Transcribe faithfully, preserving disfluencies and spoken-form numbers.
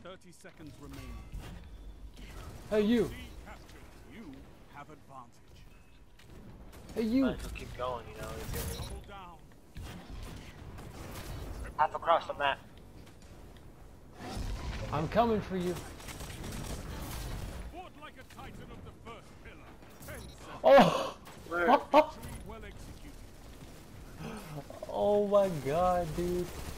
thirty seconds remaining. Hey you. C captured. You have advantage. Hey you. Might as well keep going, you know. If you're Double down. half across the map. I'm coming for you. Fought like a titan of the first pillar. Ten seconds. Oh. Where? Victory well executed. Oh my god, dude.